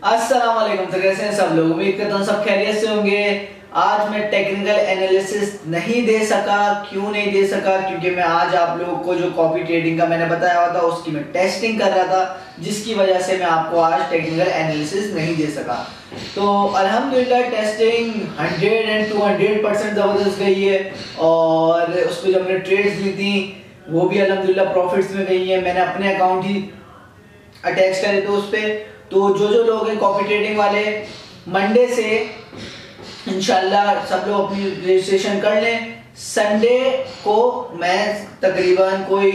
अस्सलाम वालेकुम। तो कैसे हैं सब लोग? उम्मीद करता हूँ सब खैरियत से होंगे। आज मैं टेक्निकल एनालिसिस नहीं दे सका। क्यों नहीं दे सका? क्योंकि मैं आज आप लोगों को जो कॉपी ट्रेडिंग का मैंने बताया हुआ था उसकी मैं टेस्टिंग कर रहा था, जिसकी वजह से मैं आपको आज टेक्निकल एनालिसिस नहीं दे सका। तो अल्हम्दुलिल्लाह टेस्टिंग 100 and 200% ज़बरदस्त गई है और उस पर जो हमने ट्रेड्स ली थी वो भी अल्हम्दुलिल्लाह प्रॉफिट्स में गई है। मैंने अपने अकाउंट ही अटैच करे थे उस पर। तो जो लोग हैं कॉपी ट्रेडिंग वाले, मंडे से इंशाल्लाह सब लोग अपनी रजिस्ट्रेशन कर लें। संडे को मैं तकरीबन कोई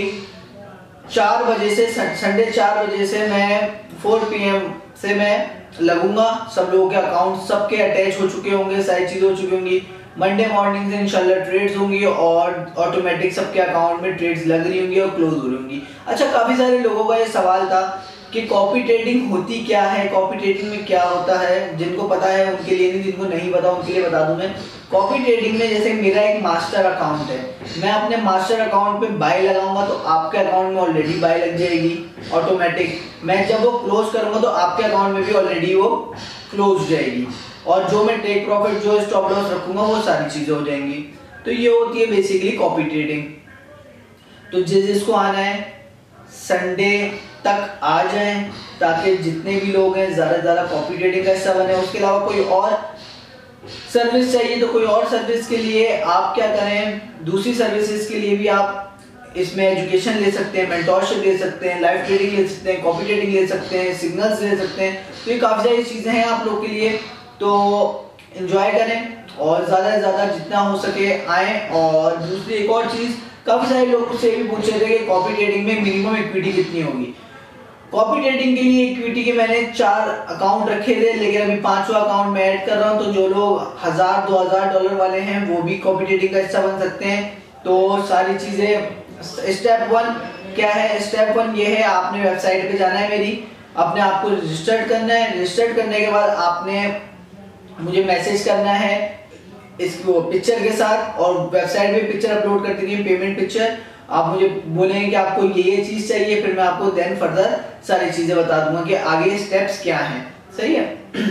4 बजे से संडे 4 बजे से मैं 4 PM से मैं लगूंगा। सब लोगों के अकाउंट सबके अटैच हो चुके होंगे, सारी चीज़ें हो चुकी होंगी। मंडे मॉर्निंग से इंशाल्लाह ट्रेड्स होंगी और ऑटोमेटिक सबके अकाउंट में ट्रेड्स लग रही होंगी और क्लोज हो रही होंगी। अच्छा, काफ़ी सारे लोगों का ये सवाल था कि कॉपी ट्रेडिंग होती क्या है, कॉपी ट्रेडिंग में क्या होता है। जिनको पता है उनके लिए नहीं, जिनको नहीं पता उनके लिए बता दूं मैं। कॉपी ट्रेडिंग में जैसे मेरा एक मास्टर अकाउंट है, मैं अपने मास्टर अकाउंट पे बाय लगाऊंगा तो आपके अकाउंट में ऑलरेडी बाय लग जाएगी ऑटोमेटिक। मैं जब वो क्लोज करूंगा तो आपके अकाउंट में भी ऑलरेडी वो क्लोज हो जाएगी और जो मैं टेक प्रॉफिट, जो स्टॉप लॉस रखूंगा वो सारी चीजें हो जाएंगी। तो ये होती है बेसिकली कॉपी ट्रेडिंग। तो जिसको आना है संडे तक आ जाएं ताकि जितने भी लोग हैं ज़्यादा से ज़्यादा कॉपी ट्रेडिंग का हिस्सा बने। उसके अलावा कोई और सर्विस चाहिए तो कोई और सर्विस के लिए आप क्या करें, दूसरी सर्विसेज के लिए भी आप इसमें एजुकेशन ले सकते हैं, मेंटोरशिप ले सकते हैं, लाइव ट्रेडिंग ले सकते हैं, कॉपी ट्रेडिंग ले सकते हैं, सिग्नल्स ले सकते हैं। तो ये काफ़ी सारी चीज़ें हैं आप लोग के लिए। तो एंजॉय करें और ज़्यादा से ज़्यादा जितना हो सके आएँ। और दूसरी एक और चीज़, काफ़ी सारे लोग मुझसे भी पूछ रहे थे कि कॉपी ट्रेडिंग में मिनिमम इक्विटी कितनी होगी। कॉपी ट्रेडिंग के लिए इक्विटी के मैंने 4 अकाउंट रखे थे, लेकिन अभी 5वां अकाउंट में ऐड कर रहा हूँ। तो जो लोग $1000-2000 वाले हैं वो भी कॉपी ट्रेडिंग का हिस्सा बन सकते हैं। तो सारी चीज़ें स्टेप 1 क्या है? स्टेप 1 ये है, आपने वेबसाइट पे जाना है मेरी, अपने आप को रजिस्टर्ड करना है। रजिस्टर्ड करने के बाद आपने मुझे मैसेज करना है इसको पिक्चर के साथ, और वेबसाइट पे पिक्चर अपलोड करती रही पेमेंट पिक्चर। आप मुझे बोलेंगे कि आपको ये चीज चाहिए, फिर मैं आपको देन फर्दर सारी चीजें बता दूंगा कि आगे स्टेप्स क्या हैं। सही है?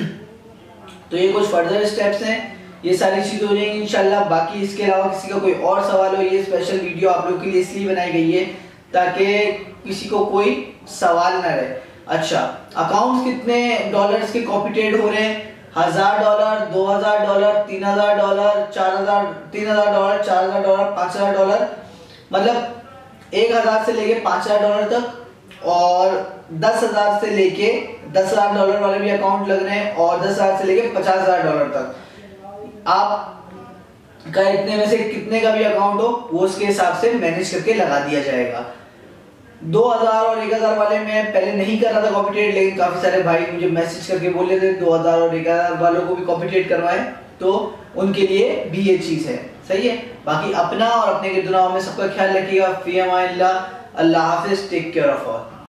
तो ये कुछ फर्दर स्टेप्स हैं, ये सारी चीजें हो जाएंगी इंशाल्लाह। बाकी इसके अलावा किसी का कोई और सवाल हो, ये स्पेशल वीडियो आप लोग के लिए इसलिए बनाई गई है ताकि किसी को कोई सवाल ना रहे। अच्छा, अकाउंट कितने डॉलर्स के कॉपी ट्रेड हो रहे हैं? $1000, $2000, $3000, $3000, $4000, $5000, मतलब 1000 से लेके $5000 तक, और 10,000 से लेके $10,000 वाले भी अकाउंट लग रहे हैं, और 10,000 से लेके $50,000 तक। आप का इतने में से कितने का भी अकाउंट हो वो उसके हिसाब से मैनेज करके लगा दिया जाएगा। 2000 और 1000 वाले मैं पहले नहीं कर रहा था कॉपी ट्रेड, लेकिन काफी सारे भाई मुझे मैसेज करके बोल रहे थे 2000 और 1000 वालों को भी कॉपी ट्रेड करवाएं, तो उनके लिए भी ये चीज है। सही है? बाकी अपना और अपने के दुनिया में सबका ख्याल रखिएगा। फी अमान अल्लाह। अल्लाह हाफिज। Take care of all.